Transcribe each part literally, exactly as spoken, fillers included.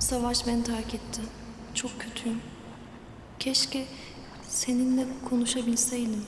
Savaş beni terk etti. Çok kötüyüm. Keşke seninle konuşabilseydim.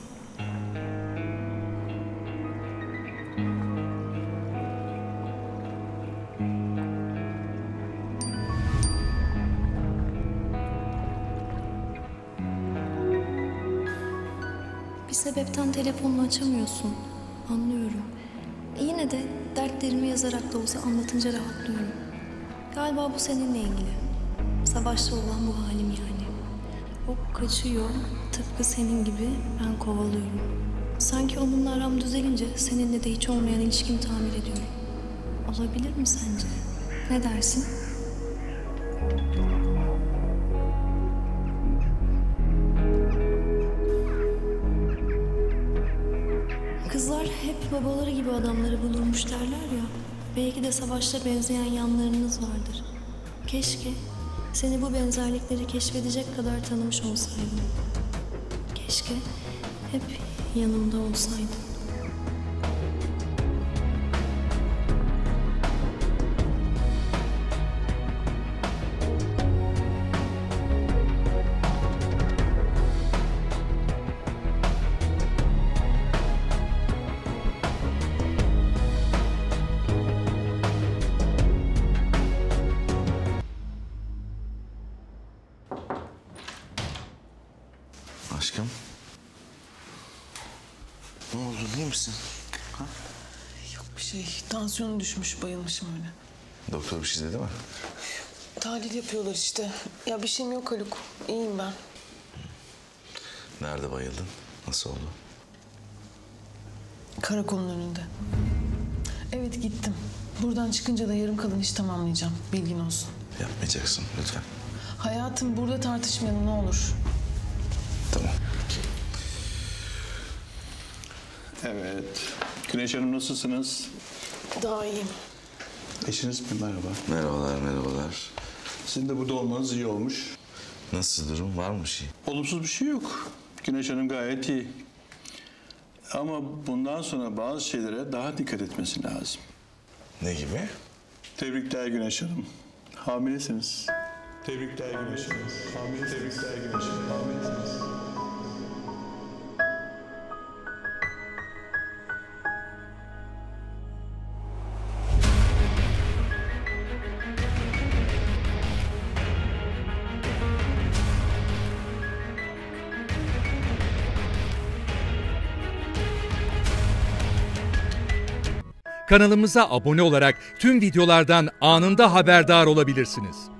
Bir sebepten telefonunu açamıyorsun. Anlıyorum. E yine de dertlerimi yazarak da olsa anlatınca rahatlıyorum. Galiba bu seninle ilgili. Savaşta olan bu halim yani. O kaçıyor, tıpkı senin gibi ben kovalıyorum. Sanki onunla aram düzelince seninle de hiç olmayan ilişkimi tamir ediyorum. Olabilir mi sence? Ne dersin? Kızlar hep babaları gibi adamları bulurmuş derler ya. Belki de Savaş'ta benzeyen yanlarınız vardır. Keşke seni bu benzerlikleri keşfedecek kadar tanımış olsaydım. Keşke hep yanımda olsaydın. Aşkım. Ne oldu, iyi misin? Ha? Yok bir şey. Tansiyonu düşmüş, bayılmışım öyle. Doktor bir şey dedi mi? Tahlil yapıyorlar işte. Ya bir şeyim yok Haluk. İyiyim ben. Nerede bayıldın? Nasıl oldu? Karakolun önünde. Evet gittim. Buradan çıkınca da yarım kalan işi tamamlayacağım. Bilgin olsun. Yapmayacaksın lütfen. Hayatım burada tartışmayalım ne olur. Tamam. Evet. Güneş Hanım nasılsınız? Daha iyiyim. Eşiniz mi? Merhaba. Merhabalar, merhabalar. Sizin de burada olmanız iyi olmuş. Nasıl durum? Var mı bir şey? Olumsuz bir şey yok. Güneş Hanım gayet iyi. Ama bundan sonra bazı şeylere daha dikkat etmesi lazım. Ne gibi? Tebrikler Güneş Hanım. Hamilesiniz. Tebrikler Güneş Hanım. Hamile tebrikler Güneş Hanım. Hamilesiniz. Kanalımıza abone olarak tüm videolardan anında haberdar olabilirsiniz.